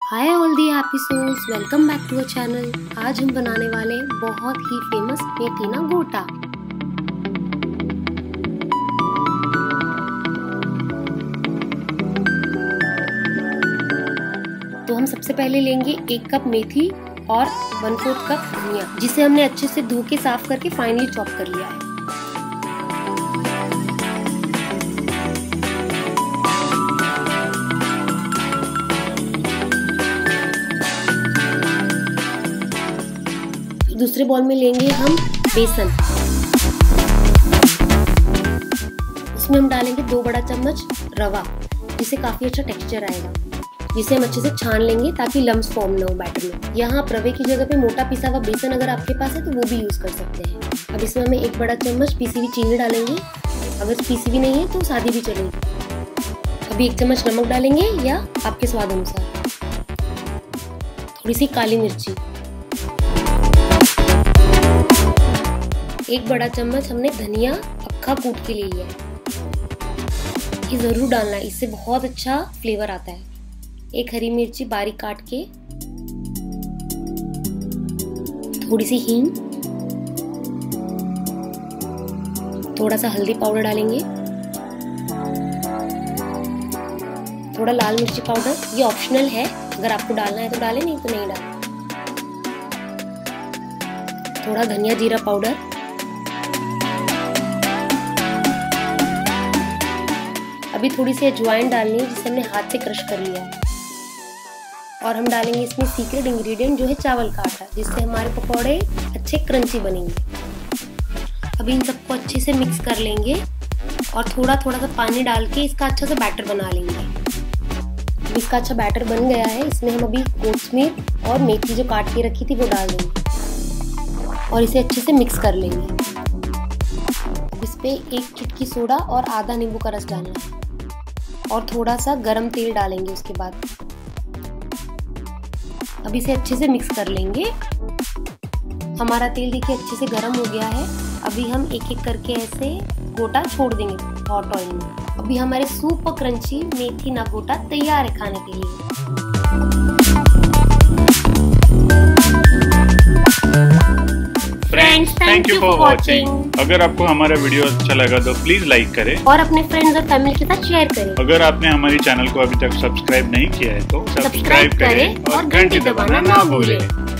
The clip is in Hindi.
Hi all the happy souls, welcome back to our channel. आज हम बनाने वाले हैं बहुत ही फेमस मेथी ना गोटा। तो हम सबसे पहले लेंगे 1 कप मेथी और 1/4 कप धनिया, जिसे हमने अच्छे से धो के साफ करके फाइनली चॉप कर लिया है। दूसरे बॉल में लेंगे हम बेसन। इसमें हम डालेंगे 2 बड़ा चम्मच रवा, जिससे काफी अच्छा टेक्सचर आएगा, जिसे हम अच्छे से छान लेंगे ताकि लम्स फॉर्म ना हो बैटर में। यहाँ आप रवे की जगह पे मोटा पिसा हुआ बेसन अगर आपके पास है तो वो भी यूज कर सकते हैं। अब इसमें हमें 1 बड़ा चम्मच पीसी हुई चीनी डालेंगे, अगर पीसी हुई नहीं है तो सादी भी चलेगी। अभी 1 चम्मच नमक डालेंगे या आपके स्वाद अनुसार। थोड़ी सी काली मिर्ची, 1 बड़ा चम्मच हमने धनिया अक्खा कूट के ले लिया है, ये जरूर डालना है, इससे बहुत अच्छा फ्लेवर आता है। 1 हरी मिर्ची बारीक काट के, थोड़ी सी हींग, थोड़ा सा हल्दी पाउडर डालेंगे, थोड़ा लाल मिर्ची पाउडर, ये ऑप्शनल है, अगर आपको डालना है तो डालें, नहीं तो नहीं डालें। थोड़ा धनिया जीरा पाउडर, अभी थोड़ी सी अजवाइन डालनी है, जिसे हमने हाथ से क्रश कर लिया है। और हम डालेंगे इसमें सीक्रेट इंग्रेडिएंट जो है चावल का आटा, जिससे हमारे पकौड़े अच्छे क्रंची बनेंगे। अभी इन सबको अच्छे से मिक्स कर लेंगे और थोड़ा थोड़ा सा पानी डाल के इसका अच्छा सा बैटर बना लेंगे। इसका अच्छा बैटर बन गया है, इसमें हम अभी कोथमीर और मेथी जो काट के रखी थी वो डाल देंगे और इसे अच्छे से मिक्स कर लेंगे। अब इस पे 1 चुटकी सोडा और आधा नींबू का रस डालना है और थोड़ा सा गरम तेल डालेंगे उसके बाद। अब इसे अच्छे से मिक्स कर लेंगे। हमारा तेल देखिए अच्छे से गरम हो गया है। अभी हम एक एक करके ऐसे गोटा छोड़ देंगे हॉट ऑयल में। अभी हमारे सुपर क्रंची मेथी ना गोटा तैयार है खाने के लिए। Friends, thank you for watching. अगर आपको हमारा वीडियो अच्छा लगा तो प्लीज लाइक करें और अपने फ्रेंड्स और फैमिली के साथ शेयर करें। अगर आपने हमारे चैनल को अभी तक सब्सक्राइब नहीं किया है तो सब्सक्राइब करें और घंटी दबाना ना भूलें।